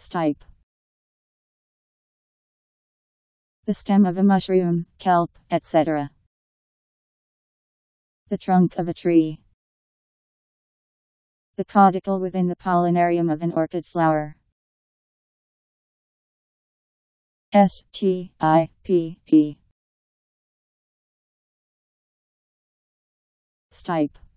Stipe. The stem of a mushroom, kelp, etc. The trunk of a tree. The caudicle within the pollinarium of an orchid flower. S-T-I-P-E. Stipe.